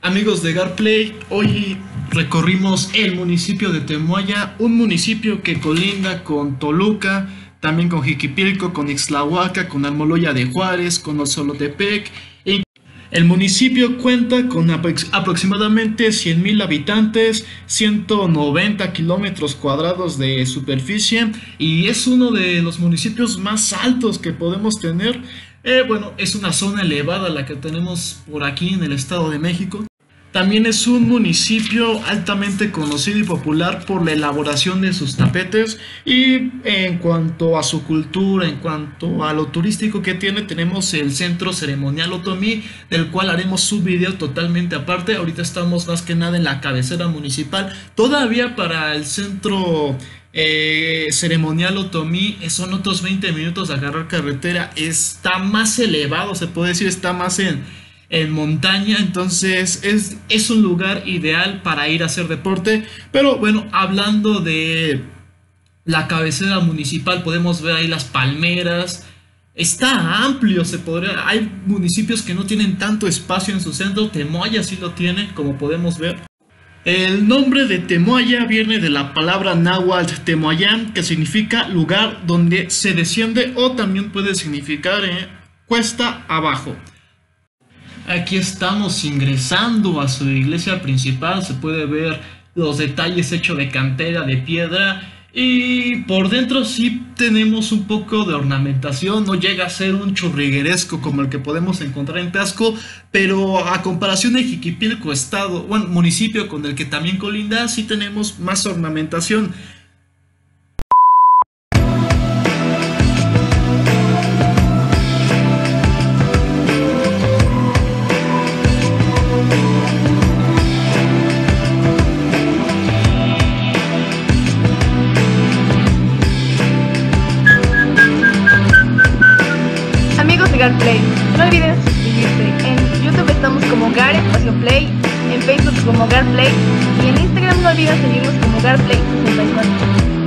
Amigos de Garplay, hoy recorrimos el municipio de Temoaya, un municipio que colinda con Toluca, también con Jiquipilco, con Ixtlahuaca, con Almoloya de Juárez, con Osolotepec. El municipio cuenta con aproximadamente 100,000 habitantes, 190 kilómetros cuadrados de superficie y es uno de los municipios más altos que podemos tener. Bueno, es una zona elevada la que tenemos por aquí en el Estado de México. También es un municipio altamente conocido y popular por la elaboración de sus tapetes, y en cuanto a su cultura, en cuanto a lo turístico que tiene, tenemos el Centro Ceremonial Otomí, del cual haremos un video totalmente aparte. Ahorita estamos más que nada en la cabecera municipal. Todavía para el Centro Ceremonial Otomí son otros 20 minutos de agarrar carretera. Está más elevado, se puede decir, está más en montaña, entonces es un lugar ideal para ir a hacer deporte. Pero bueno, hablando de la cabecera municipal, podemos ver ahí las palmeras. Está amplio, hay municipios que no tienen tanto espacio en su centro. Temoaya sí lo tiene, como podemos ver. El nombre de Temoaya viene de la palabra náhuatl Temoayán, que significa lugar donde se desciende, o también puede significar cuesta abajo. Aquí estamos ingresando a su iglesia principal. Se puede ver los detalles hechos de cantera, de piedra, y por dentro sí tenemos un poco de ornamentación. No llega a ser un churrigueresco como el que podemos encontrar en Tasco, pero a comparación de Jiquipilco, estado, bueno, municipio con el que también colinda, sí tenemos más ornamentación. Garplay, no olvides suscribirte. En YouTube estamos como Gar_Play, en Facebook como Garplay y en Instagram no olvides seguirnos como Garplay64.